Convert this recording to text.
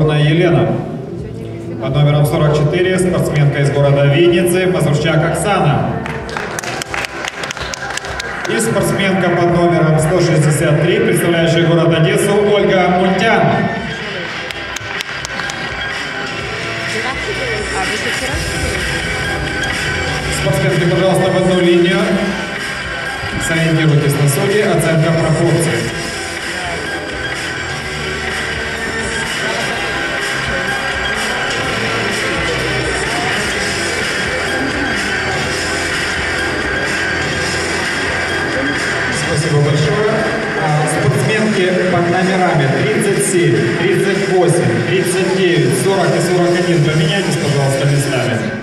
Елена. Под номером 44 спортсменка из города Винницы Мазурчак Оксана. И спортсменка под номером 163, представляющая город Одессу, Ольга Мультян. Спортсменки, пожалуйста, в одну линию. Сориентируйтесь на судьи, оценка пропорций. Спасибо большое. Спортсменки под номерами 37, 38, 39, 40 и 41. Поменяйтесь, пожалуйста, местами.